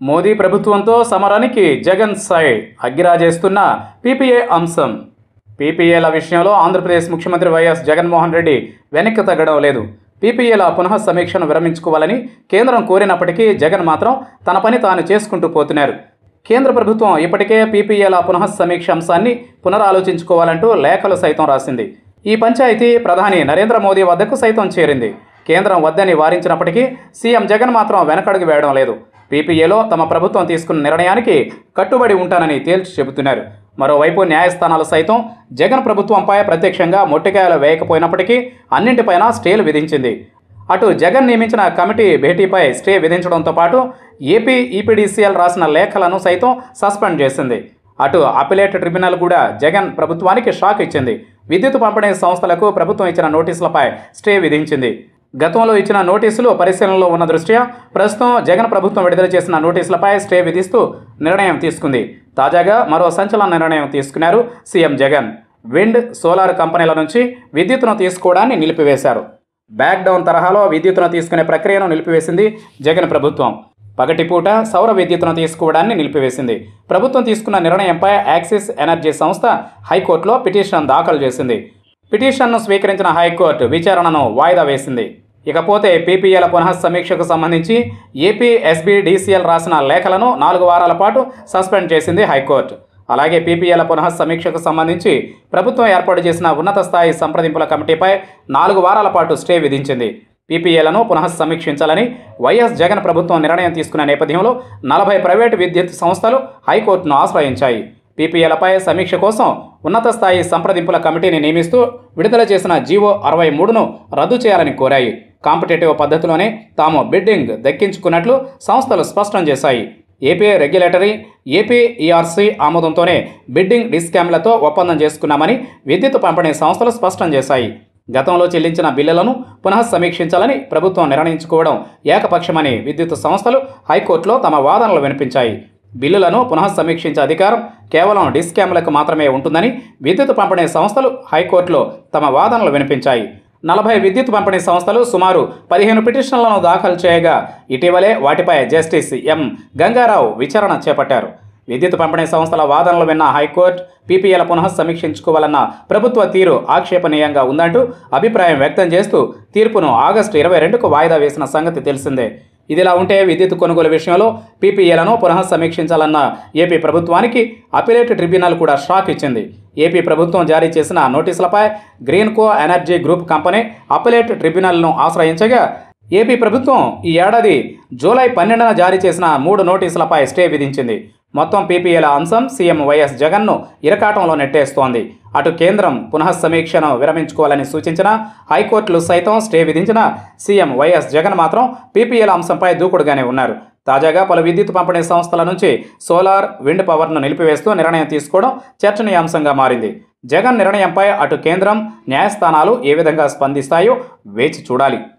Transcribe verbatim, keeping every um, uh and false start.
మోదీ ప్రభుత్వంతో సమరానికి Jagan side అగ్గిరాజేస్తున్న PPA అంశం. పీపీఏల విషయంలో ఆంధ్రప్రదేశ్ ముఖ్యమంత్రి వైఎస్ జగన్మోహన్ రెడ్డి వెనక్కి తగ్గడం లేదు. పీపీఏల పునః సమీక్షను విరమించుకోవాలని కేంద్రం కోరినప్పటికీ జగన్ మాత్రం తన పని తాను చేసుకుంటూ పోతున్నారు. కేంద్ర ప్రభుత్వం ఇప్పటికే పీపీఏల పునః సమీక్ష అంశాన్ని పునరాలోచించుకోవాలంటూ లేఖలు సైతం రాసింది. ఈ పంచాయతీ ప్రధాని నరేంద్ర మోదీ వద్దకు సైతం చేరింది. కేంద్రం వద్దని వారించినప్పటికీ సీఎం జగన్ మాత్రం వెనకడుగు వేయడం లేదు. పీపీఏలో తమ ప్రభుత్వం తీసుకున్న నిర్ణయానికి కట్టుబడి ఉంటానని తేల్చి చెబుతున్నారు. మరోవైపు న్యాయస్థానాలు సైతం జగన్ ప్రభుత్వంపై ప్రత్యక్షంగా మొట్టికాయలు వేయకపోయినప్పటికీ అన్నింటిపైన స్టేలు విధించింది. అటు జగన్ నియమించిన కమిటీ భేటీపై స్టే విధించడంతో పాటు ఏపీ ఈపీడీసీఎల్ రాసిన లేఖలను సైతం సస్పెండ్ చేసింది. అటు అపిలేట్ ట్రిబ్యునల్ కూడా జగన్ ప్రభుత్వానికి షాక్ ఇచ్చింది. విద్యుత్ పంపిణీ సంస్థలకు ప్రభుత్వం ఇచ్చిన నోటీసులపై స్టే విధించింది. గతంలో ఇచ్చిన నోటీసులు పరిశీలనలో ఉన్న దృష్ట్యా ప్రస్తుతం జగన్ ప్రభుత్వం విడుదల చేసిన నోటీసులపై స్టే విధిస్తూ నిర్ణయం తీసుకుంది. తాజాగా మరో సంచలన నిర్ణయం తీసుకున్నారు సీఎం జగన్. విండ్, సోలార్ కంపెనీల నుంచి విద్యుత్తును తీసుకోవడాన్ని నిలిపివేశారు. బ్యాక్డౌన్ తరహాలో విద్యుత్తును తీసుకునే ప్రక్రియను నిలిపివేసింది జగన్ ప్రభుత్వం. పగటిపూట సౌర విద్యుత్తును తీసుకోవడాన్ని నిలిపివేసింది. ప్రభుత్వం తీసుకున్న నిర్ణయంపై యాక్సిస్ ఎనర్జీ సంస్థ హైకోర్టులో పిటిషన్ దాఖలు చేసింది. పిటిషన్ను స్వీకరించిన హైకోర్టు విచారణను వాయిదా వేసింది. ఇకపోతే పీపీఏల పునః సమీక్షకు సంబంధించి ఏపీ ఎస్బీడీసీఎల్ రాసిన లేఖలను నాలుగు వారాల పాటు సస్పెండ్ చేసింది హైకోర్టు. అలాగే పీపీఏల పునః సమీక్షకు సంబంధించి ప్రభుత్వం ఏర్పాటు చేసిన ఉన్నత స్థాయి సంప్రదింపుల కమిటీపై నాలుగు వారాల పాటు స్టే విధించింది. పీపీఏలను పునః సమీక్షించాలని వైఎస్ జగన్ ప్రభుత్వం నిర్ణయం తీసుకున్న నేపథ్యంలో నలభై ప్రైవేటు విద్యుత్ సంస్థలు హైకోర్టును ఆశ్రయించాయి. పీపీఏలపై సమీక్ష కోసం ఉన్నత స్థాయి సంప్రదింపుల కమిటీని నియమిస్తూ విడుదల చేసిన జీవో అరవై మూడును రద్దు చేయాలని కోరాయి. కాంపిటేటివ్ పద్ధతిలోనే తాము బిడ్డింగ్ దక్కించుకున్నట్లు సంస్థలు స్పష్టం చేశాయి. ఏపీ రెగ్యులేటరీ, ఏపీ ఈఆర్సీ ఆమోదంతోనే బిడ్డింగ్ డిస్కామ్లతో ఒప్పందం చేసుకున్నామని విద్యుత్ పంపిణీ సంస్థలు స్పష్టం చేశాయి. గతంలో చెల్లించిన బిల్లులను పునః సమీక్షించాలని ప్రభుత్వం నిర్ణయించుకోవడం ఏకపక్షమని విద్యుత్ సంస్థలు హైకోర్టులో తమ వాదనలు వినిపించాయి. బిల్లులను పునః సమీక్షించే అధికారం కేవలం డిస్కామ్లకు మాత్రమే ఉంటుందని విద్యుత్ పంపిణీ సంస్థలు హైకోర్టులో తమ వాదనలు వినిపించాయి. నలభై విద్యుత్ పంపిణీ సంస్థలు సుమారు పదిహేను పిటిషన్లను దాఖలు చేయగా ఇటీవలే వాటిపై జస్టిస్ ఎం గంగారావు విచారణ చేపట్టారు. విద్యుత్ పంపిణీ సంస్థల వాదనలు విన్న హైకోర్టు పీపీఏల పునః సమీక్షించుకోవాలన్న ప్రభుత్వ తీరు ఆక్షేపణీయంగా ఉందంటూ అభిప్రాయం వ్యక్తం చేస్తూ తీర్పును ఆగస్టు ఇరవై రెండుకు వాయిదా వేసిన సంగతి తెలిసిందే. ఇదిలా ఉంటే విద్యుత్ కొనుగోలు విషయంలో పీపీఏలను పునః సమీక్షించాలన్న ఏపీ ప్రభుత్వానికి అపిలేట్ ట్రిబ్యునల్ కూడా షాక్ ఇచ్చింది. ఏపీ ప్రభుత్వం జారీ చేసిన నోటీసులపై Greenko energy group company appellate ట్రిబ్యునల్ను ఆశ్రయించగా ఏపీ ప్రభుత్వం ఈ ఏడాది జూలై పన్నెండున జారీ చేసిన మూడు నోటీసులపై స్టే విధించింది. మొత్తం పీపీఏల అంశం సీఎం వైఎస్ జగన్ను ఇరకాటంలో నెట్టేస్తోంది. అటు కేంద్రం పునః సమీక్షను విరమించుకోవాలని సూచించిన హైకోర్టులు సైతం స్టే విధించిన సీఎం వైఎస్ జగన్ మాత్రం పీపీఏల అంశంపై దూకుడుగానే ఉన్నారు. తాజాగా పలు విద్యుత్ పంపిణీ సంస్థల నుంచి సోలార్, విండ్ పవర్ను నిలిపివేస్తూ నిర్ణయం తీసుకోవడం చర్చనీయాంశంగా మారింది. జగన్ నిర్ణయంపై అటు కేంద్రం, న్యాయస్థానాలు ఏ విధంగా స్పందిస్తాయో వేచి చూడాలి.